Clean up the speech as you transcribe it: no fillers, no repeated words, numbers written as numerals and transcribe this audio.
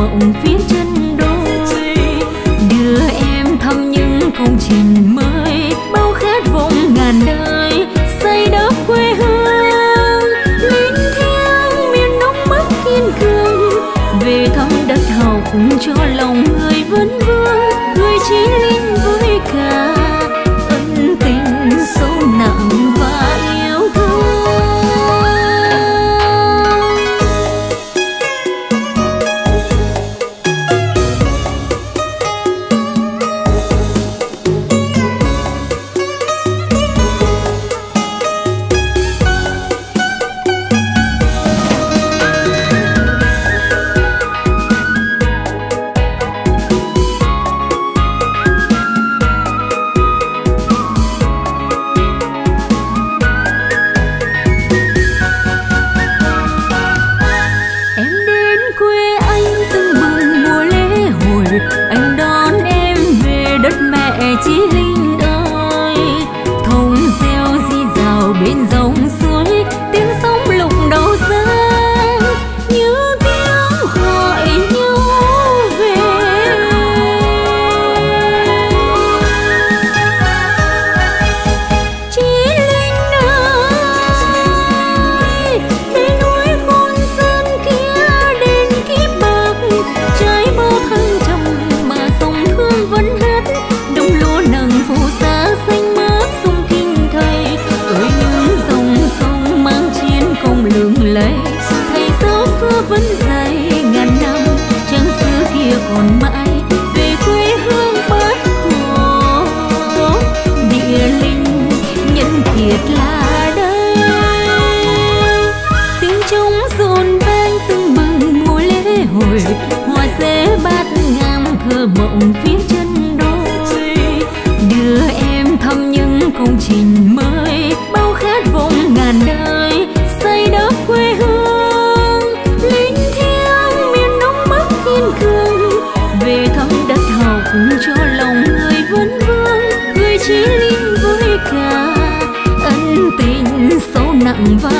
mộng phía chân đôi, đưa em thăm những công trình mới, bao khát vọng ngàn đời xây đắp quê hương. Lính theo miền Đông Bắc kiên cường, về thăm đất học cho lòng người vấn vương, người chí linh với cả ân tình sâu nặng và yêu thương. Chí linh ơi, thông reo di rào bên dòng suối, tiếng sóng lục đầu giang như tiếng gọi nhau về. Chí linh ơi, đây núi Côn Sơn kia đến kiếp bạc, trái bao thân trầm mà dòng thương vẫn hát. Phù sa xanh mát sông kinh thầy, ơi những dòng sông mang chiến công lừng lẫy. Thầy giáo xưa vẫn dạy ngàn năm, trang xưa kia còn mãi về quê hương bát khổ. Địa linh nhân kiệt là đây, tiếng trống rộn vang tưng bừng mùa lễ hội, hoa rẽ bát ngang thơ mộng phía chân đôi, đưa em thăm những công trình mới, bao khát vọng ngàn đời xây đắp quê hương. Lính theo miền Đông Bắc kiên cường, về thăm đất học cho lòng người vấn vương, người chí linh với cả ân tình sâu nặng và